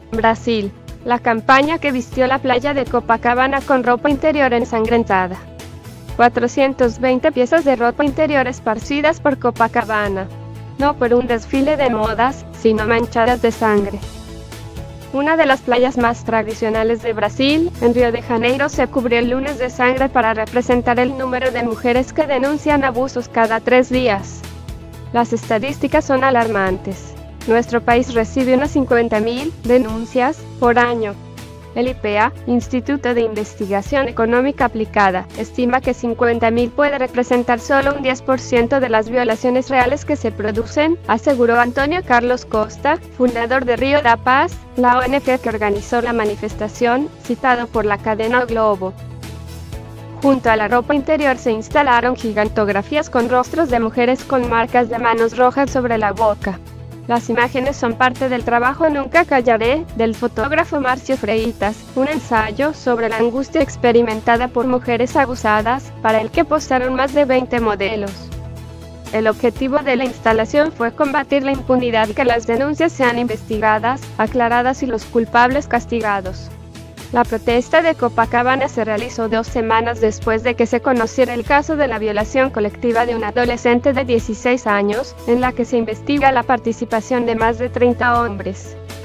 Brasil. La campaña que vistió la playa de Copacabana con ropa interior ensangrentada. 420 piezas de ropa interior esparcidas por Copacabana. No por un desfile de modas, sino manchadas de sangre. Una de las playas más tradicionales de Brasil, en Río de Janeiro, se cubrió el lunes de sangre para representar el número de mujeres que denuncian abusos cada 3 días. Las estadísticas son alarmantes. Nuestro país recibe unas 50.000 denuncias por año. El IPEA, Instituto de Investigación Económica Aplicada, estima que 50.000 puede representar solo un 10% de las violaciones reales que se producen, aseguró Antonio Carlos Costa, fundador de Río da Paz, la ONG que organizó la manifestación, citado por la cadena O Globo. Junto a la ropa interior se instalaron gigantografías con rostros de mujeres con marcas de manos rojas sobre la boca. Las imágenes son parte del trabajo Nunca Callaré, del fotógrafo Márcio Freitas, un ensayo sobre la angustia experimentada por mujeres abusadas, para el que postaron más de 20 modelos. El objetivo de la instalación fue combatir la impunidad, que las denuncias sean investigadas, aclaradas y los culpables castigados. La protesta de Copacabana se realizó 2 semanas después de que se conociera el caso de la violación colectiva de un adolescente de 16 años, en la que se investiga la participación de más de 30 hombres.